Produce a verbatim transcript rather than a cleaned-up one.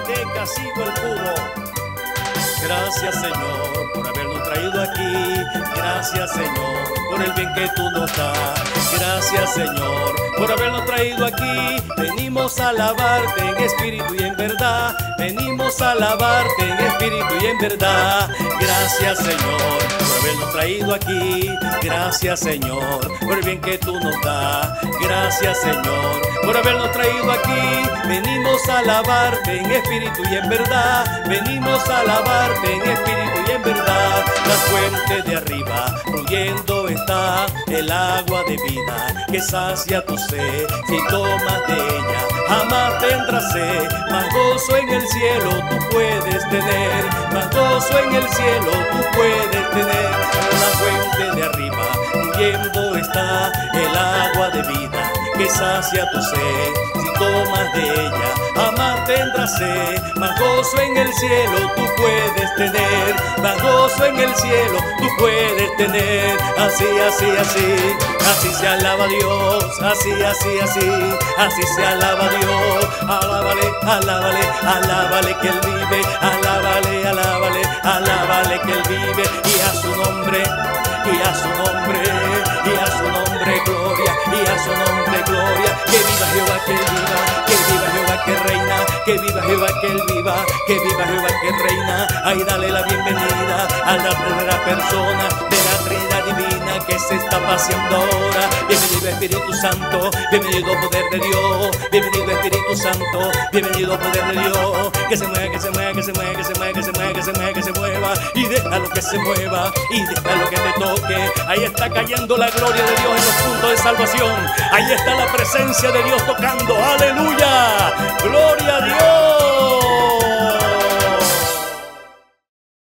manteca, sigo el cubo. Gracias, Señor, por habernos traído aquí. Gracias, Señor, por el bien que tú nos das. Gracias, Señor, por habernos traído aquí. Venimos a alabarte en espíritu y en verdad. Venimos a alabarte en espíritu y en verdad. Gracias, Señor, por habernos traído aquí. Gracias, Señor, por el bien que tú nos das. Gracias, Señor, por habernos traído aquí. Venimos a alabarte en espíritu y en verdad. Venimos a alabarte en espíritu y en verdad. La fuente de arriba fluyendo está el agua de vida que sacia tu sed. Si tomas de ella jamás tendrás sed. Más gozo en el cielo tú puedes tener. Más gozo en el cielo tú puedes tener. La fuente de arriba fluyendo está el agua de vida que sacia tu sed. Si tomas de ella jamás tendrás sed. Más gozo en el cielo tú puedes tener. Más gozo en el cielo tú puedes tener. Así, así, así, así se alaba a Dios. Así, así, así, así se alaba a Dios. Alábale, alábale, alábale que Él vive. Alábale, alábale, alábale que Él vive. Y a su nombre, y a su nombre, y a su nombre gloria, y a su nombre gloria. Que viva Jehová, que Él viva, que viva Jehová que reina, que viva Jehová que Él viva, que viva Jehová que reina. Ahí dale la bienvenida a la primera persona de la Trinidad divina que se está paseando ahora. Bienvenido Espíritu Santo, bienvenido poder de Dios, bienvenido Espíritu Santo, bienvenido poder de Dios. Que se mueva, que se mueva, que se mueva, que se mueva, que se mueva, que se mueva, que se mueva. Y déjalo que se mueva, y déjalo que te toque. Ahí está cayendo la gloria de Dios en los puntos de salvación. Ahí está la presencia de Dios tocando. ¡Aleluya!